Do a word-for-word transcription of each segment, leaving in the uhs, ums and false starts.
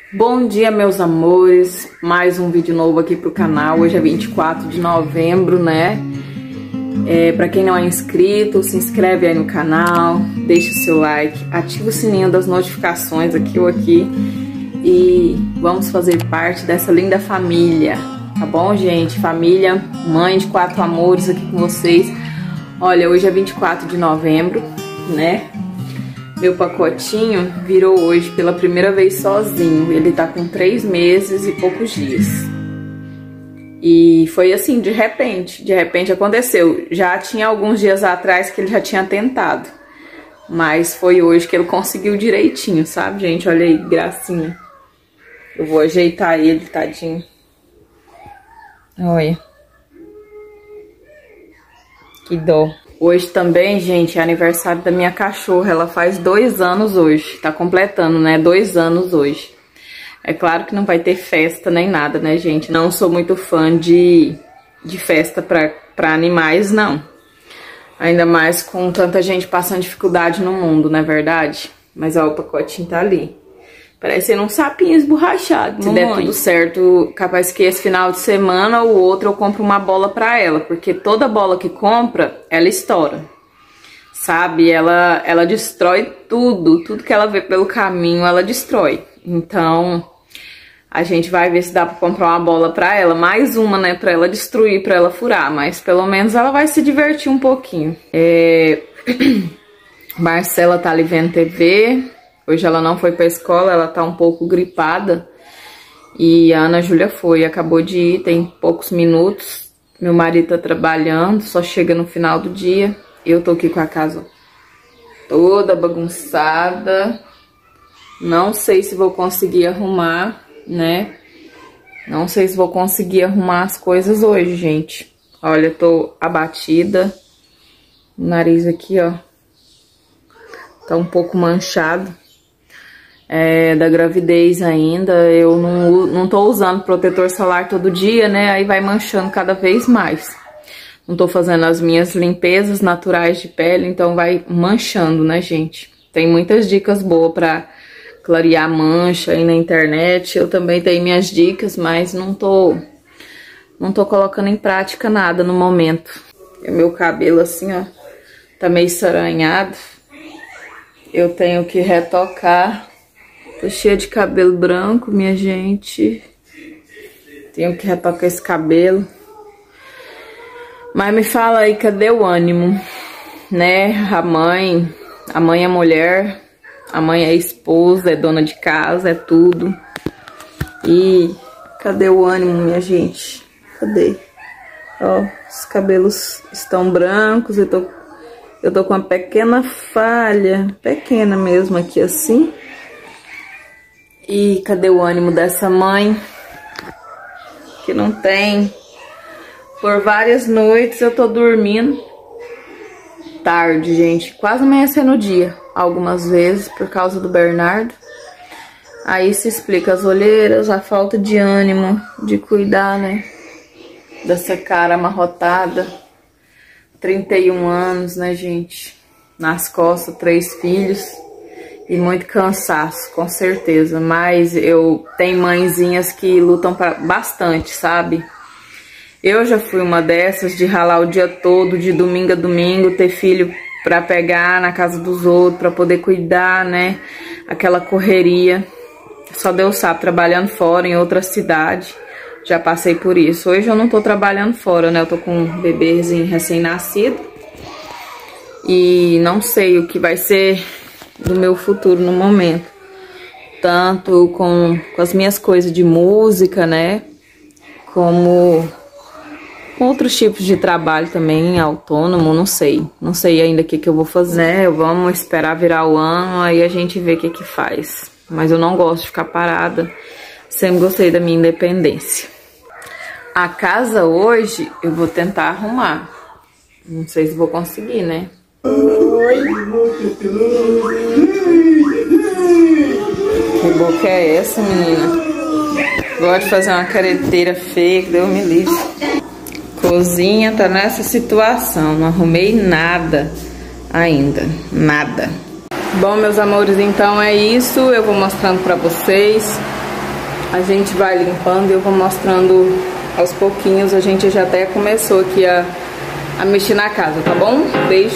Bom dia, meus amores, mais um vídeo novo aqui pro canal. Hoje é vinte e quatro de novembro, né? É, pra quem não é inscrito, se inscreve aí no canal, deixa o seu like, ativa o sininho das notificações aqui ou aqui e vamos fazer parte dessa linda família, tá bom, gente? Família, mãe de quatro amores aqui com vocês. Olha, hoje é vinte e quatro de novembro, né? Meu pacotinho virou hoje pela primeira vez sozinho. Ele tá com três meses e poucos dias. E foi assim, de repente. De repente aconteceu. Já tinha alguns dias atrás que ele já tinha tentado. Mas foi hoje que ele conseguiu direitinho, sabe, gente? Olha aí, gracinha. Eu vou ajeitar ele, tadinho. Olha. Que dó. Hoje também, gente, é aniversário da minha cachorra. Ela faz dois anos hoje. Tá completando, né? Dois anos hoje. É claro que não vai ter festa nem nada, né, gente? Não sou muito fã de, de festa pra, pra animais, não. Ainda mais com tanta gente passando dificuldade no mundo, não é verdade? Mas ó, o pacotinho tá ali. Parece um sapinho esborrachado. Se der tudo certo, capaz que esse final de semana ou outro eu compro uma bola pra ela. Porque toda bola que compra, ela estoura. Sabe? Ela, ela destrói tudo. Tudo que ela vê pelo caminho, ela destrói. Então, a gente vai ver se dá pra comprar uma bola pra ela. Mais uma, né? Pra ela destruir, pra ela furar. Mas pelo menos ela vai se divertir um pouquinho. É... Marcela tá ali vendo T V. Hoje ela não foi pra escola, ela tá um pouco gripada. E a Ana Júlia foi, acabou de ir, tem poucos minutos. Meu marido tá trabalhando, só chega no final do dia. Eu tô aqui com a casa toda bagunçada. Não sei se vou conseguir arrumar, né? Não sei se vou conseguir arrumar as coisas hoje, gente. Olha, eu tô abatida. O nariz aqui, ó, tá um pouco manchado. É, da gravidez ainda, eu não, não tô usando protetor solar todo dia, né, aí vai manchando cada vez mais. Não tô fazendo as minhas limpezas naturais de pele, então vai manchando, né, gente. Tem muitas dicas boas pra clarear mancha aí na internet, eu também tenho minhas dicas, mas não tô, não tô colocando em prática nada no momento. E meu cabelo assim, ó, tá meio saranhado, eu tenho que retocar. Tô cheia de cabelo branco, minha gente. Tenho que retocar esse cabelo. Mas me fala aí, cadê o ânimo? Né? A mãe, a mãe é mulher, a mãe é esposa, é dona de casa, é tudo. E cadê o ânimo, minha gente? Cadê? Ó, os cabelos estão brancos, eu tô, eu tô com uma pequena falha, pequena mesmo aqui assim. E cadê o ânimo dessa mãe? Que não tem. Por várias noites eu tô dormindo tarde, gente. Quase amanhecendo o dia. Algumas vezes por causa do Bernardo. Aí se explica as olheiras, a falta de ânimo, de cuidar, né? Dessa cara amarrotada. trinta e um anos, né, gente? Nas costas, três filhos. E muito cansaço, com certeza. Mas eu tenho mãezinhas que lutam pra, bastante, sabe? Eu já fui uma dessas de ralar o dia todo, de domingo a domingo, ter filho pra pegar na casa dos outros, pra poder cuidar, né? Aquela correria. Só Deus sabe, trabalhando fora, em outra cidade. Já passei por isso. Hoje eu não tô trabalhando fora, né? Eu tô com um bebezinho recém-nascido. E não sei o que vai ser do meu futuro no momento, tanto com, com as minhas coisas de música, né, como com outros tipos de trabalho também, autônomo, não sei, não sei ainda o que que eu vou fazer, né, vamos esperar virar o ano, aí a gente vê o que que faz, mas eu não gosto de ficar parada, sempre gostei da minha independência. A casa hoje eu vou tentar arrumar, não sei se vou conseguir, né. Oi. Que boca é essa, menina? Gosto de fazer uma careteira feia, que Deus me livre. Cozinha tá nessa situação, não arrumei nada ainda, nada. Bom, meus amores, então é isso. Eu vou mostrando pra vocês. a gente vai limpando e eu vou mostrando aos pouquinhos. A gente já até começou aqui a, a mexer na casa, tá bom? Beijo!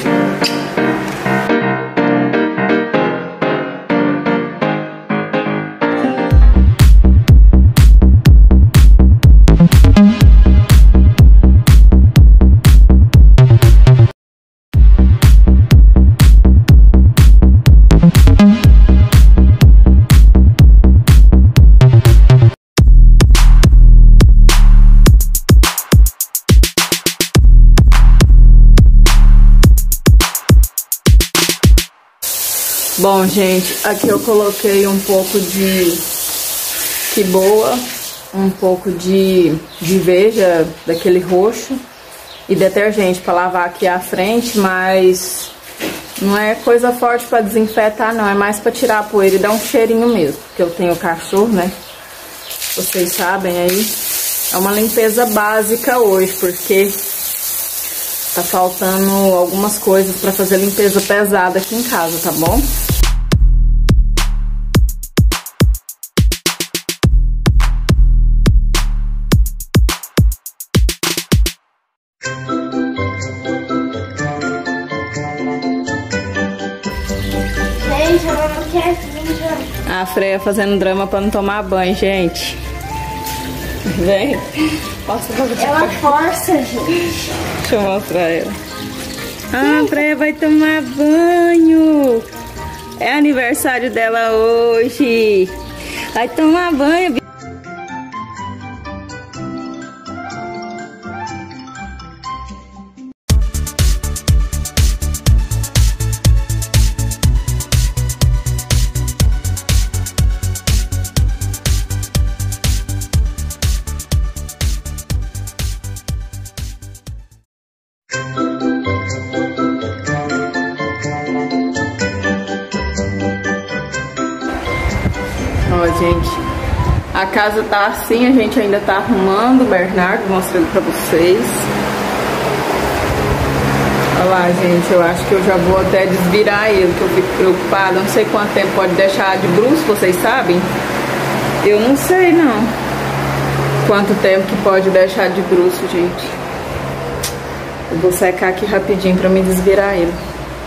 Bom, gente, aqui eu coloquei um pouco de quiboa, um pouco de, de veja, daquele roxo, e detergente para lavar aqui à frente, mas não é coisa forte para desinfetar não, é mais para tirar a poeira e dar um cheirinho mesmo, porque eu tenho cachorro, né? Vocês sabem aí, é uma limpeza básica hoje, porque tá faltando algumas coisas para fazer limpeza pesada aqui em casa, tá bom? Gente, ela não quer vir. A Freia fazendo drama pra não tomar banho, gente. Vem. Posso fazer? Ela força, gente. Deixa eu mostrar ela. Ah, a Freia vai tomar banho. É aniversário dela hoje. Vai tomar banho. Ó, gente, a casa tá assim, a gente ainda tá arrumando. O Bernardo mostrando pra vocês. Olha lá, gente, eu acho que eu já vou até desvirar ele, que eu fico preocupada. Não sei quanto tempo pode deixar de bruço, vocês sabem? Eu não sei, não. Quanto tempo que pode deixar de bruço, gente. Eu vou secar aqui rapidinho pra me desvirar ele.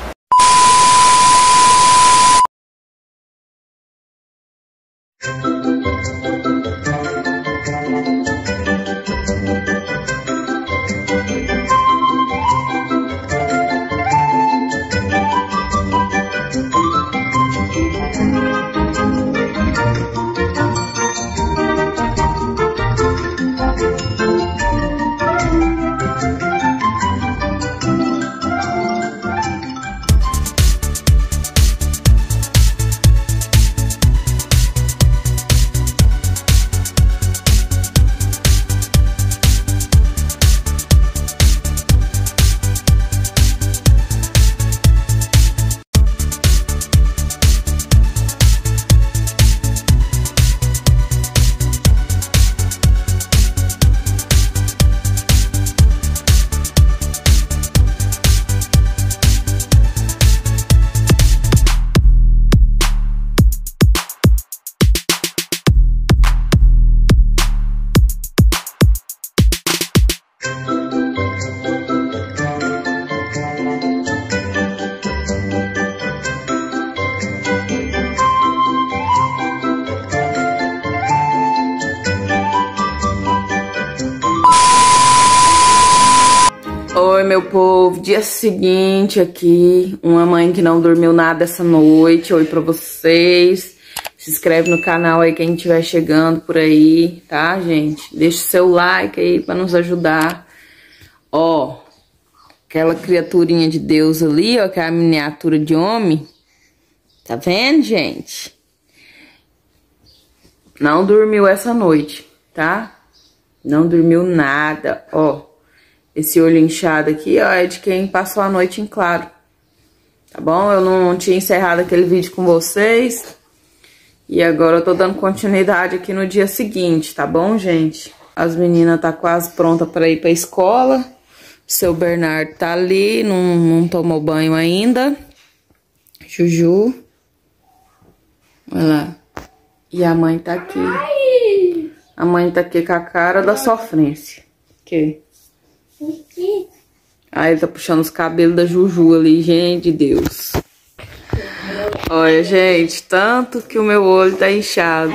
Oi, meu povo, dia seguinte aqui, uma mãe que não dormiu nada essa noite. Oi pra vocês. Se inscreve no canal aí quem estiver chegando por aí, tá, gente? Deixa o seu like aí pra nos ajudar. Ó, aquela criaturinha de Deus ali, ó, que é a miniatura de homem. Tá vendo, gente? Não dormiu essa noite, tá? Não dormiu nada, ó. Esse olho inchado aqui, ó, é de quem passou a noite em claro. Tá bom? Eu não tinha encerrado aquele vídeo com vocês. E agora eu tô dando continuidade aqui no dia seguinte, tá bom, gente? As meninas tá quase pronta pra ir pra escola. Seu Bernardo tá ali, não, não tomou banho ainda. Juju. Olha lá. E a mãe tá aqui. Ai! A mãe tá aqui com a cara da sofrência. Que? Aí ele tá puxando os cabelos da Juju ali, gente de Deus. Olha, gente, tanto que o meu olho tá inchado.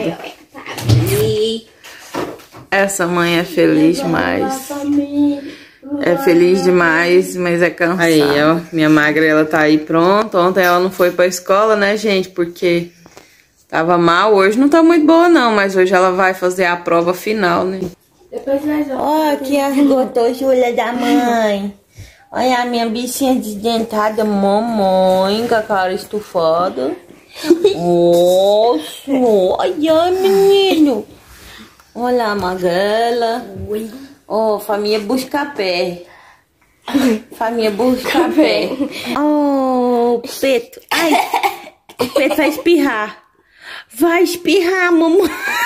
Essa mãe é feliz demais. É feliz demais, mas é cansada. Aí, ó, minha magra, ela tá aí pronta. Ontem ela não foi pra escola, né, gente? Porque tava mal. Hoje não tá muito boa, não. Mas hoje ela vai fazer a prova final, né? Ó, que as gotosas da mãe. Olha a minha bichinha desdentada, mamãe, com a cara estufada. Nossa, olha, menino. Olha a magrela. Ó, oh, família busca-pé. Família busca-pé. Ó, oh, Peto. Ai, o Peto vai espirrar. Vai espirrar, mamãe.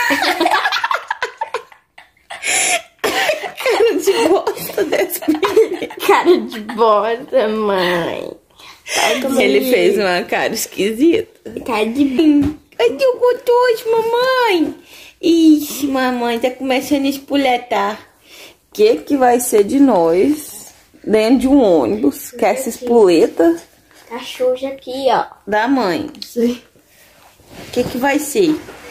Cara de bosta desse menino. Cara de bosta, mãe. Ele fez uma cara esquisita. Cara de bim. Cadê o gostoso, mamãe? Ixi, mamãe tá começando a espoletar. O que que vai ser de nós dentro de um ônibus? Que essa espoleta Cachorro aqui, ó. da mãe. O que que vai ser?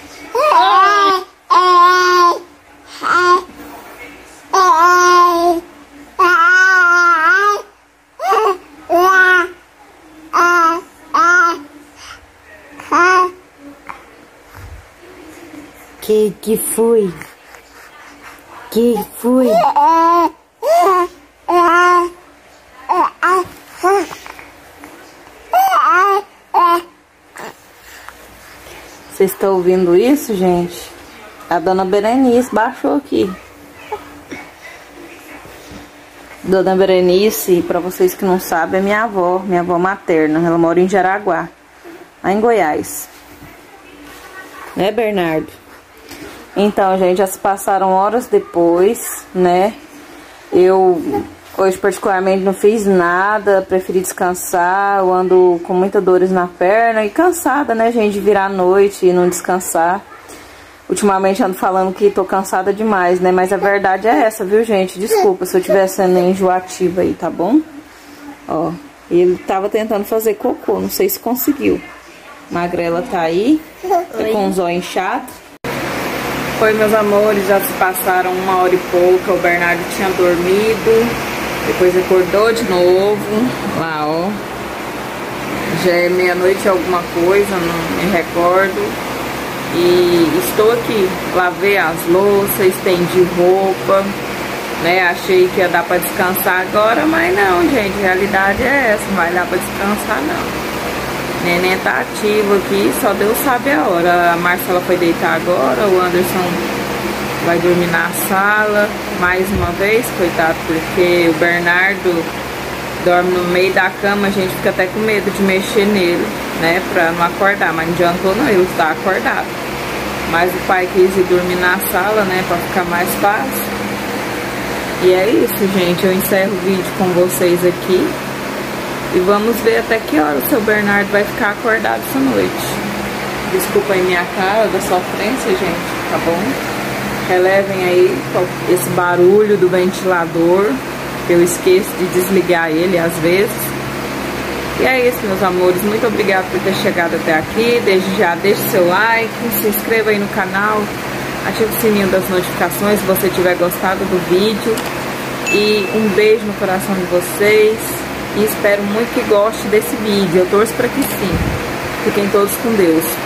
Que que foi? Que foi? Vocês estão ouvindo isso, gente? A dona Berenice baixou aqui. Dona Berenice, para vocês que não sabem, é minha avó, minha avó materna. Ela mora em Jaraguá, lá em Goiás. Né, Bernardo? Então, gente, já se passaram horas depois, né? Eu hoje particularmente não fiz nada, preferi descansar. Eu ando com muitas dores na perna e cansada, né, gente, de virar a noite e não descansar. Ultimamente ando falando que tô cansada demais, né? Mas a verdade é essa, viu, gente? Desculpa se eu estiver sendo enjoativa aí, tá bom? Ó, ele tava tentando fazer cocô, não sei se conseguiu. Magrela tá aí, tá com os olhos inchados. Foi, meus amores, já se passaram uma hora e pouca. O Bernardo tinha dormido, depois acordou de novo. Lá, ó. Já é meia-noite alguma coisa, não me recordo. E estou aqui, lavei as louças, estendi roupa, né? Achei que ia dar pra descansar agora, mas não, gente, a realidade é essa, não vai dar pra descansar não. Neném tá ativo aqui, só Deus sabe a hora. A Marcela foi deitar agora, o Anderson vai dormir na sala, mais uma vez, coitado, porque o Bernardo dorme no meio da cama, a gente fica até com medo de mexer nele, né, pra não acordar, mas não adiantou não, ele está acordado. Mas o pai quis ir dormir na sala, né, pra ficar mais fácil. E é isso, gente, eu encerro o vídeo com vocês aqui. E vamos ver até que hora o seu Bernardo vai ficar acordado essa noite. Desculpa aí minha cara da sofrência, gente, tá bom? Relevem aí esse barulho do ventilador, que eu esqueço de desligar ele às vezes. E é isso, meus amores. Muito obrigada por ter chegado até aqui. Desde já, deixe seu like, se inscreva aí no canal, ative o sininho das notificações se você tiver gostado do vídeo. E um beijo no coração de vocês. E espero muito que goste desse vídeo. Eu torço para que sim. Fiquem todos com Deus.